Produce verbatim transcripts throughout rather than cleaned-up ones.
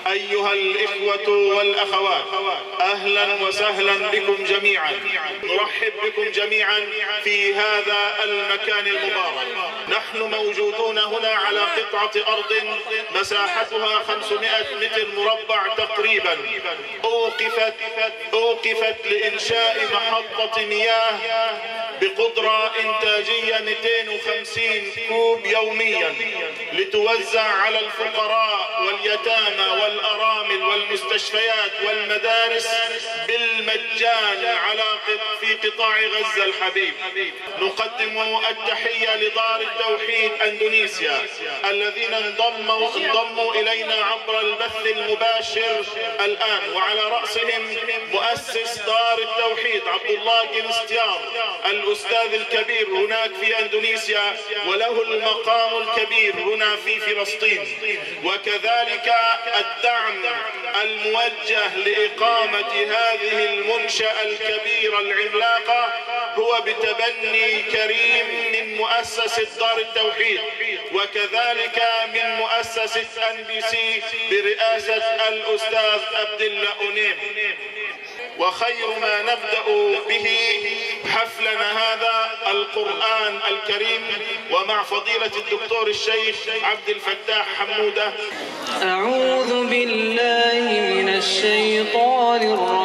أيها الإخوة والأخوات، أهلا وسهلا بكم جميعا. نرحب بكم جميعا في هذا المكان المبارك. نحن موجودون هنا على قطعة أرض مساحتها خمسمائة متر مربع تقريبا، أوقفت أوقفت لإنشاء محطة مياه بقدرة إنتاجية مئتين وخمسين كوب يوميا، لتوزع على الفقراء واليتامى والأرامل والمستشفيات والمدارس بالمجان على في قطاع غزة الحبيب. نقدم التحية لدار التوحيد أندونيسيا الذين انضموا انضموا إلينا عبر البث المباشر الآن، وعلى رأسهم مؤسس دار التوحيد عبد الله جنستيار الأستاذ الكبير هناك في أندونيسيا، وله المقام الكبير هنا في فلسطين. وكذلك الدعم الموجه لإقامة هذه المنشأة الكبيرة العملاقة هو بتبني كريم من مؤسسة دار التوحيد، وكذلك من مؤسسة أن بي سي برئاسة الأستاذ عبد الله أونيم. وخير ما نبدأ به حفلنا هذا القرآن الكريم، ومع فضيلة الدكتور الشيخ عبد الفتاح حمودة. أعوذ بالله من الشيطان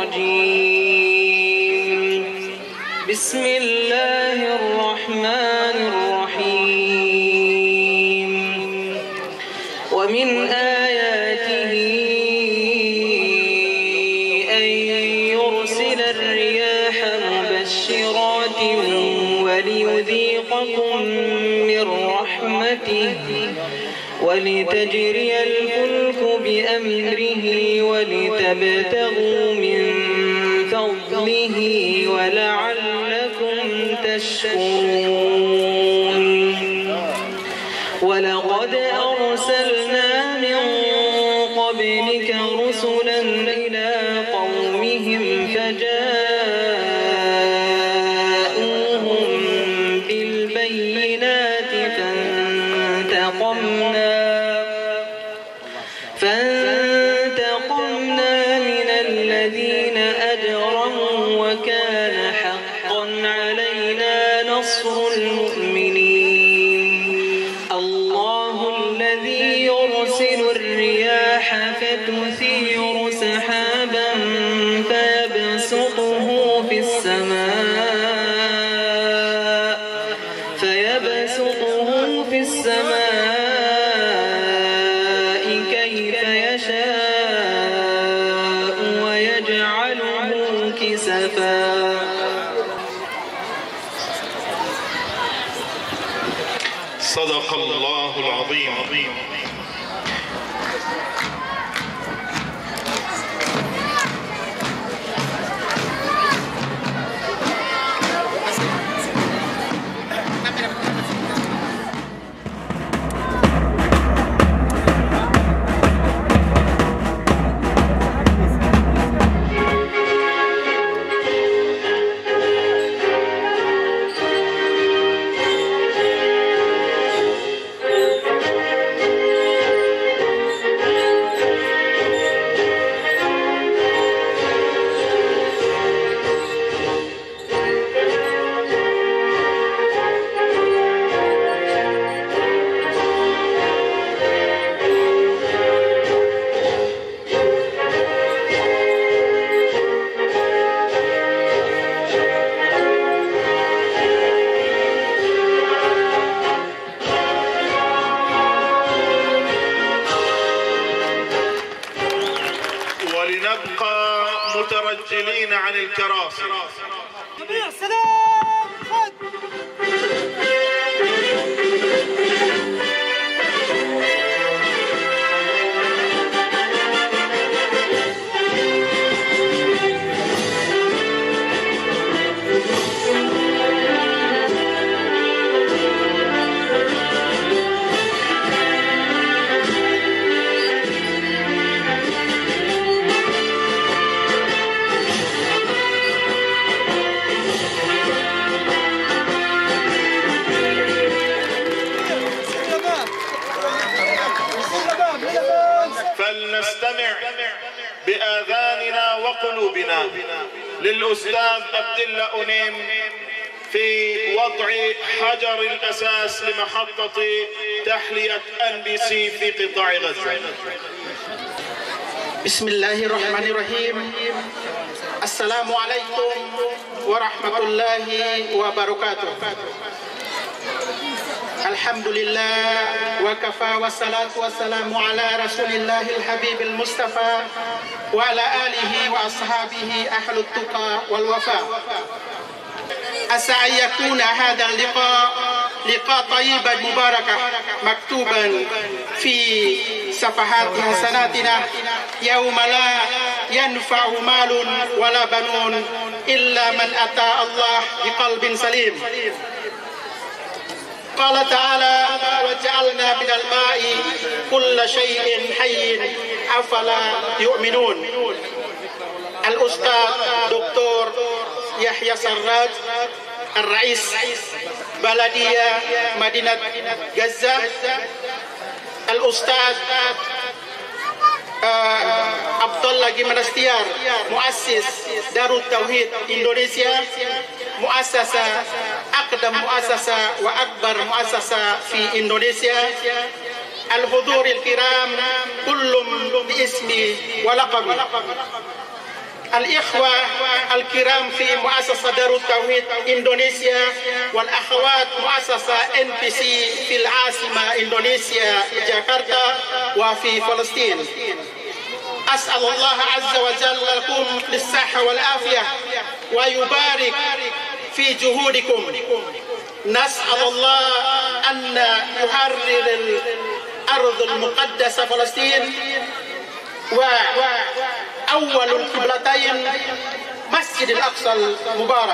الرجيم. بسم الله الرحمن الرحيم. ومن آياته أن يرسل الرياح مبشرات وليذيقكم من رحمته ولتجري الفلك بأمره ولتبتغوا من فضله ولعلكم تشكرون. ولقد أرسلنا من قبلك رسلا إلى قومهم فجاءوهم بالبينات فانتقمنا فانتقمنا من الذين أجرموا وكان حقا علينا نصر المؤمنين. الله الذي يرسل الرياح فتثير سحابا فيبسطه في السماء فيبسطه في السماء كيف يشاء ويجعله كسفا. صدق الله العظيم. ولنبقى مترجلين عن الكراسي. نستمع بآذاننا وقلوبنا للأستاذ عبد الله أنيم في وضع حجر الأساس لمحطة تحلية إن بي سي في قطاع غزة. بسم الله الرحمن الرحيم. السلام عليكم ورحمة الله وبركاته. الحمد لله وكفى والصلاة والسلام على رسول الله الحبيب المصطفى وعلى آله وأصحابه أهل التقى والوفاء. عسى أن يكون هذا اللقاء لقاء طيبا مباركا مكتوبا في صفحات حسناتنا يوم لا ينفع مال ولا بنون إلا من أتى الله بقلب سليم. قال تعالى: وجعلنا من الماء كل شيء حي أفلا يؤمنون. الأستاذ دكتور يحيى سراج الرئيس بلدية مدينة غزة، الأستاذ عبد الله جمرستيار مؤسس دار التوحيد إندونيسيا، مؤسسة أقدم مؤسسة وأكبر مؤسسة في إندونيسيا. الحضور الكرام كل باسمي ولقبي، الإخوة الكرام في مؤسسة دار التوحيد إندونيسيا والأخوات مؤسسة إن بي سي في العاصمة إندونيسيا جاكرتا وفي فلسطين. أسأل الله عز وجل لكم للصحة والعافية ويبارك في جهودكم. نسأل الله أن يحرر الأرض المقدسة فلسطين، وأول القبلتين مسجد الأقصى المبارك.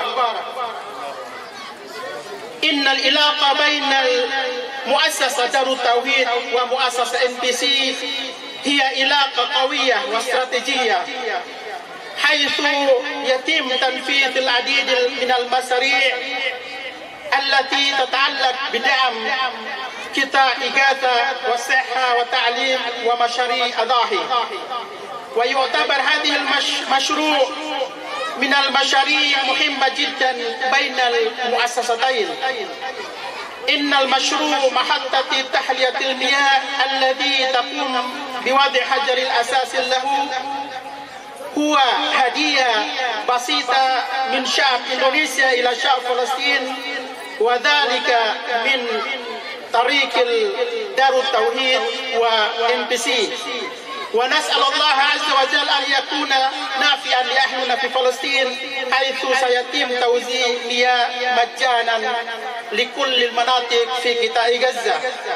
إن العلاقة بين مؤسسة دار التوحيد ومؤسسة إن بي سي هي علاقة قوية واستراتيجية، حيث يتم تنفيذ العديد من المشاريع التي تتعلق بدعم قطاع إغاثة والصحة والتعليم ومشاريع أضاحي. ويعتبر هذه المشروع من المشاريع مهمة جدا بين المؤسستين. إن المشروع محطة تحلية المياه الذي تقوم بوضع حجر الأساس له هو هدية بسيطة من شعب إندونيسيا إلى شعب فلسطين، وذلك من طريق دار التوحيد وإن بي سي. ونسأل الله عز وجل أن يكون نافعا لأهلنا في فلسطين، حيث سيتم توزيع مياه مجانا لكل المناطق في قطاع غزة.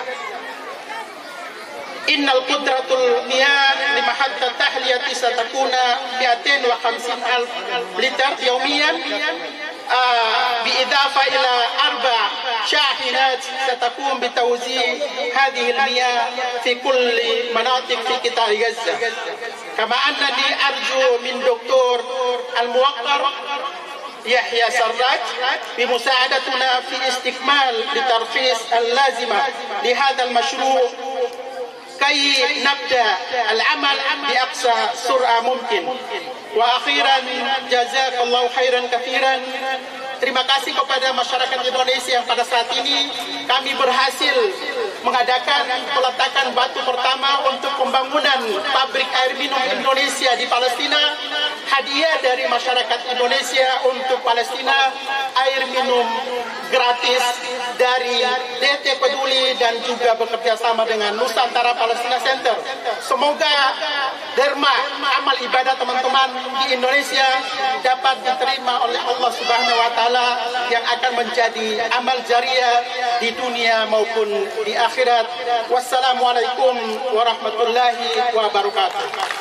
إن القدرة المياه لمحطة تحلية ستكون مئتين وخمسين ألف لتر يوميا، آه بإضافة إلى أربع شاحنات ستقوم بتوزيع هذه المياه في كل مناطق في قطاع غزة. كما أنني أرجو من دكتور الموقر يحيى سراج بمساعدتنا في استكمال الترخيص اللازمة لهذا المشروع كي نبدأ العمل بأقصى سرعة ممكن. وأخيرا جزاك الله خairan كثيرا. Terima kasih kepada masyarakat Indonesia yang pada saat ini kami berhasil mengadakan peletakan batu pertama untuk pembangunan pabrik air minum Indonesia di Palestina. Hadiah dari masyarakat Indonesia untuk Palestina, air minum gratis dari D T Peduli dan juga bekerja sama dengan Nusantara Palestina Center. Semoga derma amal ibadah teman-teman di Indonesia dapat diterima oleh Allah Subhanahu wa taala yang akan menjadi amal jariah di dunia maupun di akhirat. Wassalamualaikum warahmatullahi wabarakatuh.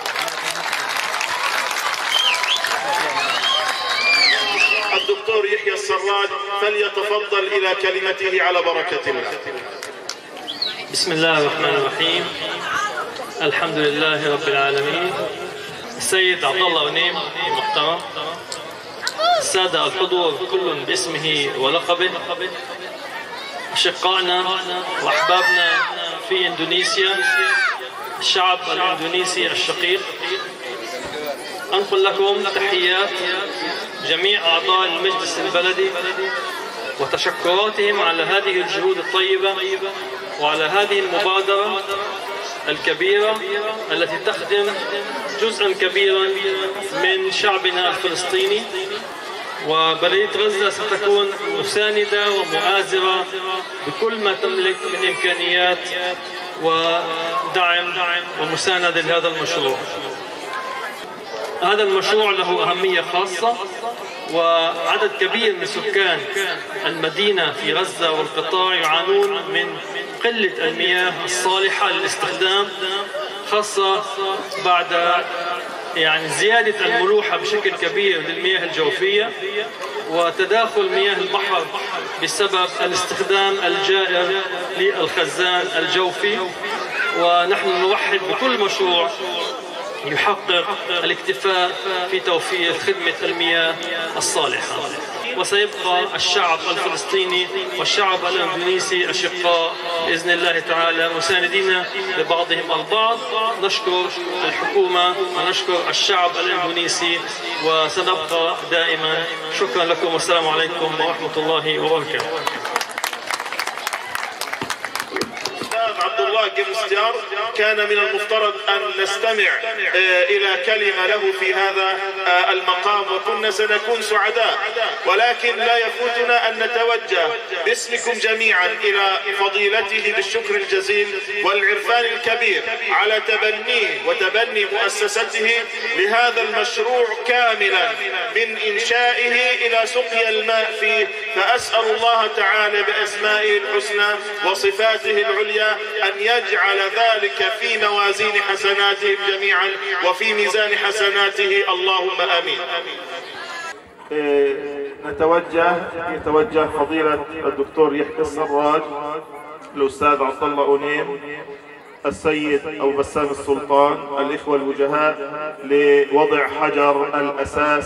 الدكتور يحيى السراج فليتفضل إلى كلمته على بركة الله. بسم الله الرحمن الرحيم. الحمد لله رب العالمين. السيد عبد الله أنيم المحترم، السادة الحضور كل باسمه ولقبه، أشقائنا وأحبابنا في إندونيسيا الشعب الإندونيسي الشقيق، أنقل لكم تحيات جميع أعضاء المجلس البلدي وتشكراتهم على هذه الجهود الطيبة وعلى هذه المبادرة الكبيرة التي تخدم جزءا كبيرا من شعبنا الفلسطيني. وبلدية غزة ستكون مساندة ومؤازرة بكل ما تملك من إمكانيات ودعم ومساندة لهذا المشروع. هذا المشروع له أهمية خاصة، وعدد كبير من سكان المدينة في غزة والقطاع يعانون من قلة المياه الصالحة للاستخدام، خاصة بعد يعني زيادة الملوحة بشكل كبير للمياه الجوفية وتداخل مياه البحر بسبب الاستخدام الجائر للخزان الجوفي. ونحن نوحد بكل مشروع يحقق الاكتفاء في توفير خدمة المياه الصالحة. وسيبقى الشعب الفلسطيني والشعب الإندونيسي أشقاء بإذن الله تعالى مساندين لبعضهم البعض. نشكر الحكومة ونشكر الشعب الإندونيسي وسنبقى دائما. شكرا لكم والسلام عليكم ورحمة الله وبركاته. عبد الله جمستيار كان من المفترض أن نستمع إلى كلمة له في هذا المقام وكنا سنكون سعداء، ولكن لا يفوتنا أن نتوجه باسمكم جميعا إلى فضيلته بالشكر الجزيل والعرفان الكبير على تبنيه وتبني مؤسسته لهذا المشروع كاملا من إنشائه إلى سقي الماء فيه. فأسأل الله تعالى بأسمائه الحسنى وصفاته العليا أن يجعل ذلك في موازين حسناتهم جميعا وفي ميزان حسناته، اللهم آمين. نتوجه يتوجه فضيلة الدكتور يحيى السراج، الأستاذ عبد الله أونيم، السيد أبو بسام السلطان، الإخوة الوجهاء لوضع حجر الأساس.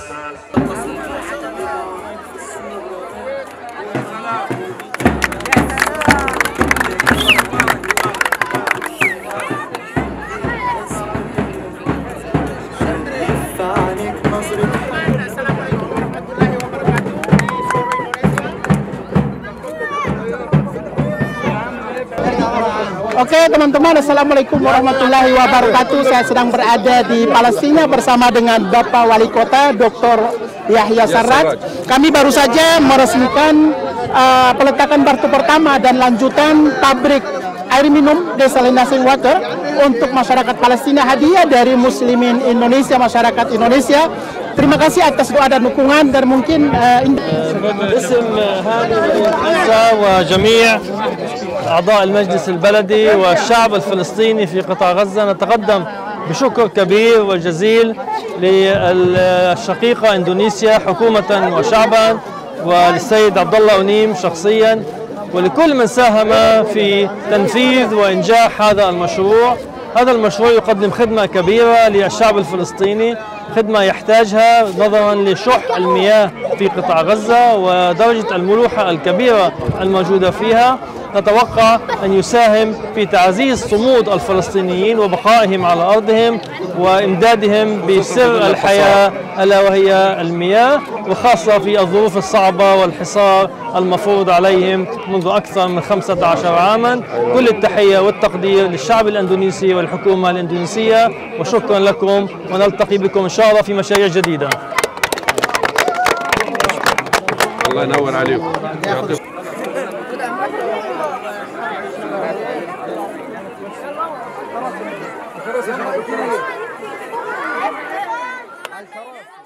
Oke teman-teman, assalamualaikum warahmatullahi wabarakatuh. Saya sedang berada di Palestina bersama dengan Bapak Wali Kota Doktor Yahya Sarraj. Kami baru saja meresmikan uh, peletakan batu pertama dan lanjutan pabrik air minum desalinasi water untuk masyarakat Palestina, hadiah dari Muslimin Indonesia, masyarakat Indonesia. Terima kasih atas doa dan dukungan dan mungkin باسم هذه المؤسسة وجميع أعضاء المجلس البلدي والشعب الفلسطيني في قطاع غزة نتقدم بشكر كبير وجزيل للشقيقة إندونيسيا حكومة وشعبا، وللسيد عبد الله أونيم شخصيا، ولكل من ساهم في تنفيذ وإنجاح هذا المشروع. هذا المشروع يقدم خدمة كبيرة للشعب الفلسطيني، خدمة يحتاجها نظرا لشح المياه في قطاع غزة ودرجة الملوحة الكبيرة الموجودة فيها. نتوقع أن يساهم في تعزيز صمود الفلسطينيين وبقائهم على أرضهم وإمدادهم بسر الحياة ألا وهي المياه، وخاصة في الظروف الصعبة والحصار المفروض عليهم منذ أكثر من خمسة عشر عاما. كل التحية والتقدير للشعب الإندونيسي والحكومة الإندونيسية، وشكرا لكم، ونلتقي بكم إن شاء الله في مشاريع جديدة. الله ينور عليكم. الكراسي